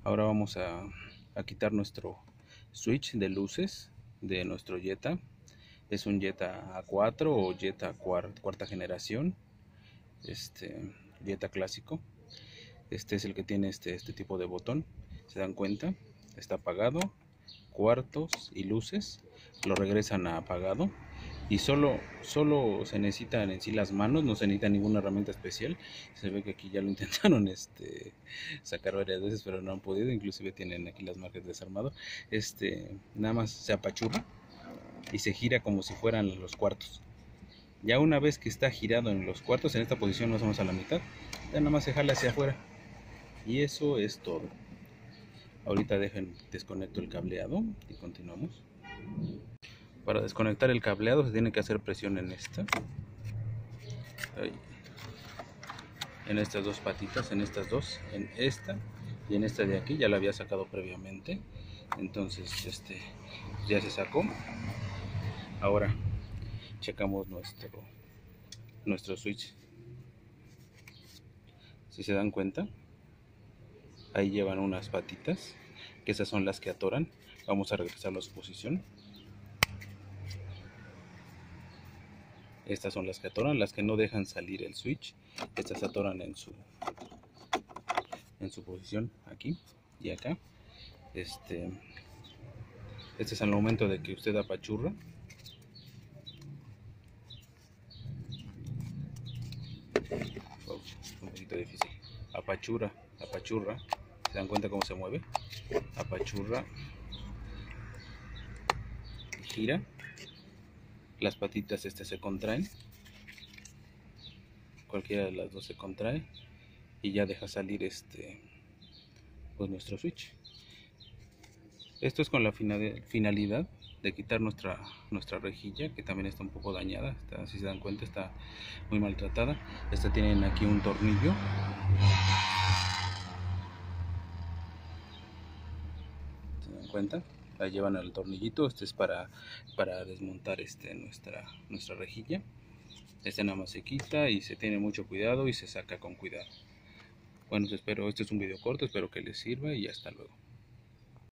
Ahora vamos a quitar nuestro switch de luces de nuestro Jetta. Es un Jetta A4 o Jetta cuarta generación, Jetta clásico. Este es el que tiene este tipo de botón. ¿Se dan cuenta? Está apagado, cuartos y luces. Lo regresan a apagado. Y solo se necesitan en sí las manos, no se necesita ninguna herramienta especial. Se ve que aquí ya lo intentaron sacar varias veces, pero no han podido. Inclusive tienen aquí las marcas de desarmado. Nada más se apachurra y se gira como si fueran los cuartos. Ya una vez que está girado en los cuartos, en esta posición más o menos a la mitad, ya nada más se jala hacia afuera. Y eso es todo. Ahorita desconecto el cableado y continuamos. Para desconectar el cableado se tiene que hacer presión en en estas dos patitas, en estas dos, en esta y en esta de aquí. Ya la había sacado previamente, entonces ya se sacó. Ahora checamos nuestro switch. Si se dan cuenta, ahí llevan unas patitas, que esas son las que atoran. Vamos a regresarlo a su posición. Estas son las que atoran, las que no dejan salir el switch. Estas atoran en su posición, aquí y acá. Este es al momento de que usted apachurra. Un poquito difícil. Apachurra. ¿Se dan cuenta cómo se mueve? Apachurra. Gira. Las patitas se contraen. Cualquiera de las dos se contrae. Y ya deja salir pues nuestro switch. Esto es con la finalidad de quitar nuestra rejilla, que también está un poco dañada. Si se dan cuenta, está muy maltratada. Tienen aquí un tornillo. ¿Se dan cuenta? La llevan al tornillito. Este es para desmontar nuestra rejilla. Nada más se quita y se tiene mucho cuidado y se saca con cuidado. Bueno, espero, este es un video corto, espero que les sirva y hasta luego.